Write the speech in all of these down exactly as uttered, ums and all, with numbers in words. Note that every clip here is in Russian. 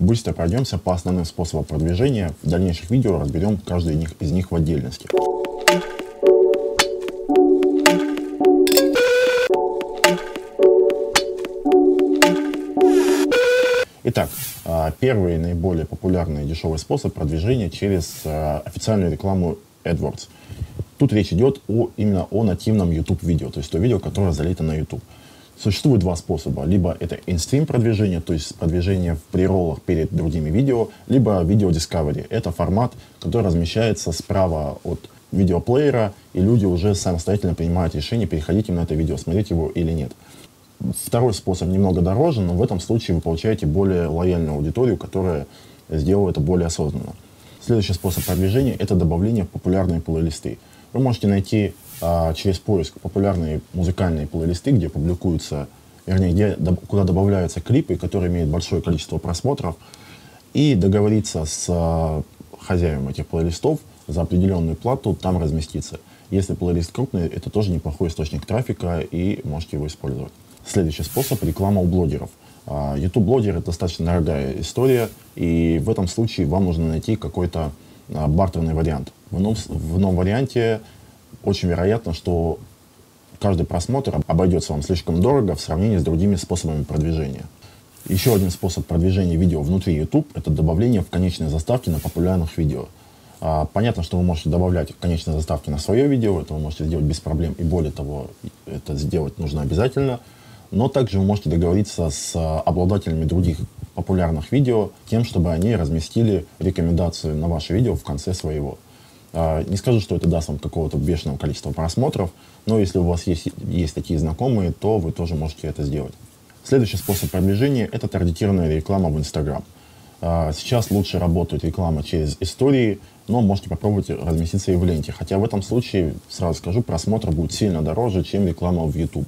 Быстро пройдемся по основным способам продвижения. В дальнейших видео разберем каждый из них, из них в отдельности. Итак, первый наиболее популярный и дешевый способ продвижения через официальную рекламу AdWords. Тут речь идет о, именно о нативном YouTube-видео, то есть то видео, которое залито на YouTube. Существует два способа. Либо это in-stream продвижение, то есть продвижение в прероллах перед другими видео, либо видео Discovery. Это формат, который размещается справа от видеоплеера, и люди уже самостоятельно принимают решение, переходить им на это видео, смотреть его или нет. Второй способ немного дороже, но в этом случае вы получаете более лояльную аудиторию, которая сделала это более осознанно. Следующий способ продвижения – это добавление в популярные плейлисты. Вы можете найти а, через поиск популярные музыкальные плейлисты, где публикуются, вернее, где, куда добавляются клипы, которые имеют большое количество просмотров, и договориться с а, хозяином этих плейлистов за определенную плату там разместиться. Если плейлист крупный, это тоже неплохой источник трафика, и можете его использовать. Следующий способ – реклама у блогеров. YouTube-блогер – это достаточно дорогая история, и в этом случае вам нужно найти какой-то а, бартерный вариант. В ином, в ином варианте очень вероятно, что каждый просмотр обойдется вам слишком дорого в сравнении с другими способами продвижения. Еще один способ продвижения видео внутри YouTube – это добавление в конечные заставки на популярных видео. А, понятно, что вы можете добавлять конечные заставки на свое видео, это вы можете сделать без проблем, и более того, это сделать нужно обязательно. Но также вы можете договориться с обладателями других популярных видео, тем, чтобы они разместили рекомендацию на ваше видео в конце своего. Не скажу, что это даст вам какого-то бешеного количества просмотров, но если у вас есть, есть такие знакомые, то вы тоже можете это сделать. Следующий способ продвижения – это таргетированная реклама в Instagram. Сейчас лучше работает реклама через истории, но можете попробовать разместиться и в ленте. Хотя в этом случае, сразу скажу, просмотр будет сильно дороже, чем реклама в YouTube.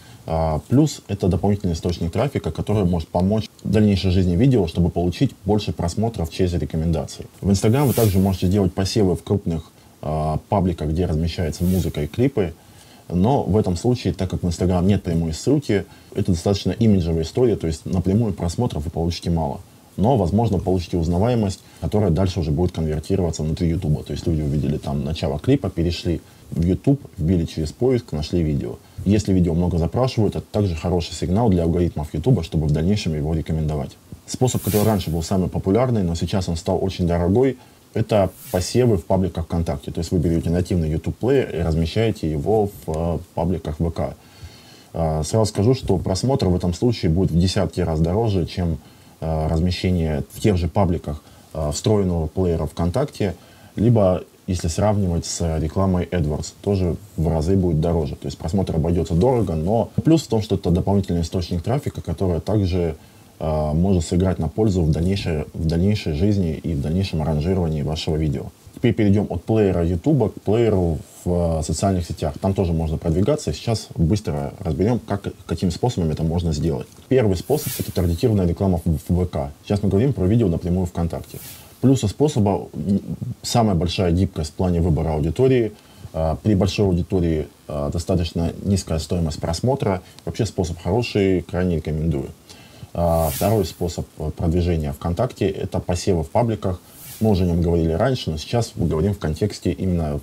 Плюс это дополнительный источник трафика, который может помочь в дальнейшей жизни видео, чтобы получить больше просмотров через рекомендации. В Instagram вы также можете делать посевы в крупных э, пабликах, где размещается музыка и клипы. Но в этом случае, так как в Instagram нет прямой ссылки, это достаточно имиджевая история, то есть напрямую просмотров вы получите мало. Но, возможно, получите узнаваемость, которая дальше уже будет конвертироваться внутри YouTube. То есть люди увидели там начало клипа, перешли в YouTube, вбили через поиск, нашли видео. Если видео много запрашивают, это также хороший сигнал для алгоритмов YouTube, чтобы в дальнейшем его рекомендовать. Способ, который раньше был самый популярный, но сейчас он стал очень дорогой, это посевы в пабликах ВКонтакте. То есть вы берете нативный YouTube-плеер и размещаете его в пабликах ВК. Сразу скажу, что просмотр в этом случае будет в десятки раз дороже, чем размещение в тех же пабликах встроенного плеера ВКонтакте, либо если сравнивать с рекламой AdWords, тоже в разы будет дороже. То есть просмотр обойдется дорого, но плюс в том, что это дополнительный источник трафика, который также э, может сыграть на пользу в дальнейшей, в дальнейшей жизни и в дальнейшем ранжировании вашего видео. Теперь перейдем от плеера YouTube к плееру в э, социальных сетях. Там тоже можно продвигаться. Сейчас быстро разберем, как, каким способом это можно сделать. Первый способ – это таргетированная реклама в, в ВК. Сейчас мы говорим про видео напрямую ВКонтакте. Плюсы способа – самая большая гибкость в плане выбора аудитории. При большой аудитории достаточно низкая стоимость просмотра. Вообще способ хороший, крайне рекомендую. Второй способ продвижения ВКонтакте – это посевы в пабликах. Мы уже о нем говорили раньше, но сейчас мы говорим в контексте именно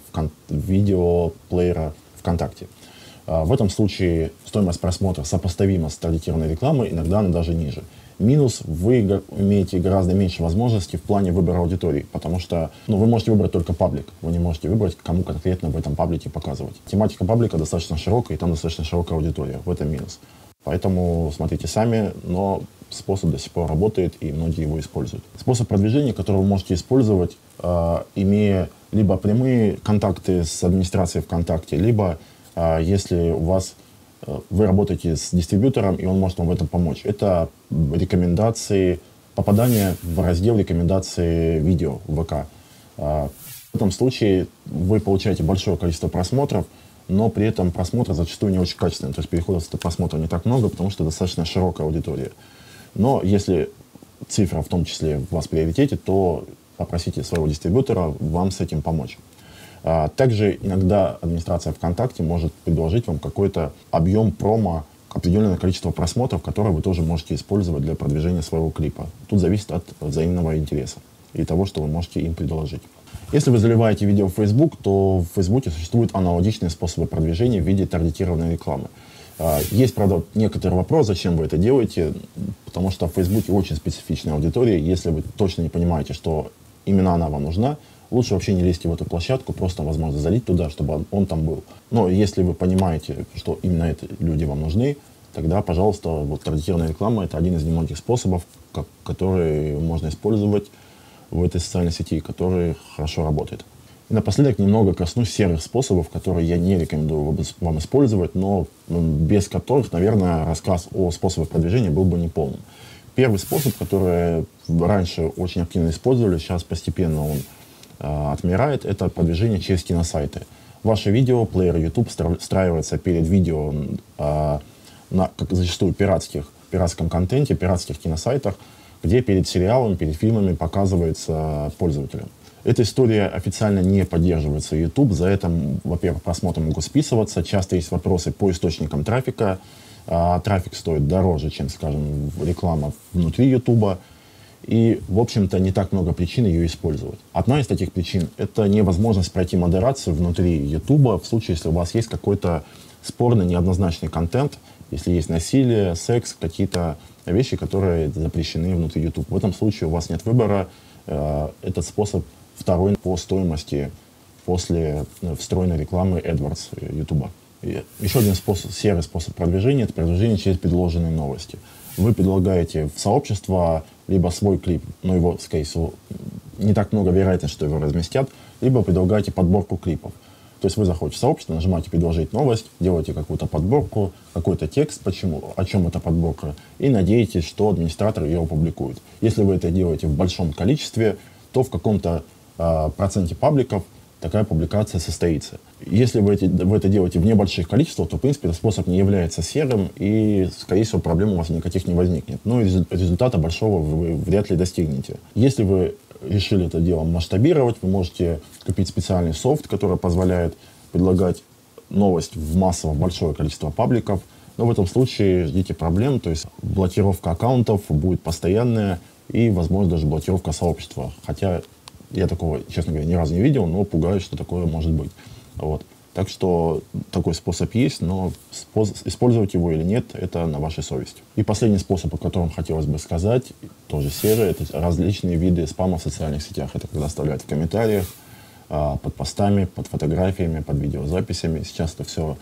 видеоплеера ВКонтакте. В этом случае стоимость просмотра сопоставима с таргетированной рекламой, иногда она даже ниже. Минус – вы имеете гораздо меньше возможностей в плане выбора аудитории, потому что ну, вы можете выбрать только паблик, вы не можете выбрать, кому конкретно в этом паблике показывать. Тематика паблика достаточно широкая, и там достаточно широкая аудитория, в этом минус. Поэтому смотрите сами, но способ до сих пор работает, и многие его используют. Способ продвижения, который вы можете использовать, э, имея либо прямые контакты с администрацией ВКонтакте, либо э, если у вас вы работаете с дистрибьютором, и он может вам в этом помочь. Это рекомендации, попадание в раздел рекомендации видео в ВК. В этом случае вы получаете большое количество просмотров, но при этом просмотры зачастую не очень качественные. То есть переходов с просмотра не так много, потому что достаточно широкая аудитория. Но если цифра в том числе в вас в приоритете, то попросите своего дистрибьютора вам с этим помочь. Также иногда администрация ВКонтакте может предложить вам какой-то объем промо определенное количество просмотров, которые вы тоже можете использовать для продвижения своего клипа. Тут зависит от взаимного интереса и того, что вы можете им предложить. Если вы заливаете видео в Facebook, то в Facebook существуют аналогичные способы продвижения в виде таргетированной рекламы. Есть, правда, некоторый вопрос, зачем вы это делаете, потому что в Facebook очень специфичная аудитория. Если вы точно не понимаете, что именно она вам нужна, лучше вообще не лезьте в эту площадку, просто, возможно, залить туда, чтобы он, он там был. Но если вы понимаете, что именно это люди вам нужны, тогда, пожалуйста, вот таргетированная реклама — это один из немногих способов, как, которые можно использовать в этой социальной сети, который хорошо работает. И напоследок немного коснусь серых способов, которые я не рекомендую вам использовать, но без которых, наверное, рассказ о способах продвижения был бы неполным. Первый способ, который раньше очень активно использовали, сейчас постепенно он э, отмирает, это продвижение через киносайты. Ваше видео, плеер YouTube встраивается перед видео э, на, как зачастую, пиратских, пиратском контенте, пиратских киносайтах, где перед сериалом, перед фильмами показывается пользователям. Эта история официально не поддерживается YouTube. За это, во-первых, просмотры могут списываться. Часто есть вопросы по источникам трафика. А, трафик стоит дороже, чем, скажем, реклама внутри YouTube. И, в общем-то, не так много причин ее использовать. Одна из таких причин — это невозможность пройти модерацию внутри YouTube в случае, если у вас есть какой-то спорный, неоднозначный контент, если есть насилие, секс, какие-то вещи, которые запрещены внутри YouTube. В этом случае у вас нет выбора. Этот способ второй по стоимости после встроенной рекламы AdWords YouTube. И еще один способ, серый способ продвижения — это продвижение через предложенные новости. Вы предлагаете в сообщество либо свой клип, но его, скорее всего, не так много вероятность, что его разместят, либо предлагаете подборку клипов. То есть вы заходите в сообщество, нажимаете «Предложить новость», делаете какую-то подборку, какой-то текст, почему, о чем эта подборка, и надеетесь, что администратор ее опубликует. Если вы это делаете в большом количестве, то в каком-то э, проценте пабликов такая публикация состоится. Если вы, эти, вы это делаете в небольших количествах, то, в принципе, этот способ не является серым, и, скорее всего, проблем у вас никаких не возникнет. Но результата большого вы вряд ли достигнете. Если вы решили это дело масштабировать, вы можете купить специальный софт, который позволяет предлагать новость в массово большое количество пабликов. Но в этом случае ждите проблем, то есть блокировка аккаунтов будет постоянная и, возможно, даже блокировка сообщества. Хотя я такого, честно говоря, ни разу не видел, но пугаюсь, что такое может быть. Вот. Так что такой способ есть, но способ, использовать его или нет, это на вашей совести. И последний способ, о котором хотелось бы сказать, тоже серый, это различные виды спама в социальных сетях. Это когда оставляют в комментариях, под постами, под фотографиями, под видеозаписями. Сейчас это все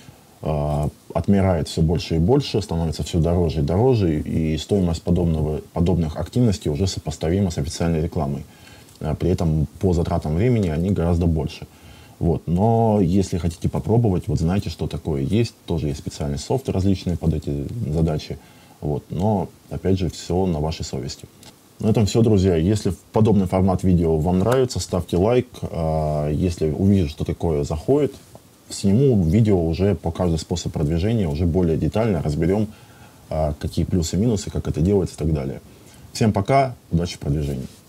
отмирает все больше и больше, становится все дороже и дороже, и стоимость подобного, подобных активностей уже сопоставима с официальной рекламой. При этом по затратам времени они гораздо больше. Вот. Но если хотите попробовать, вот знаете, что такое есть. Тоже есть специальный софт различные под эти задачи. Вот. Но, опять же, все на вашей совести. На этом все, друзья. Если подобный формат видео вам нравится, ставьте лайк. Если увижу, что такое заходит, сниму видео уже по каждому способу продвижения, уже более детально разберем, какие плюсы и минусы, как это делается и так далее. Всем пока, удачи в продвижении.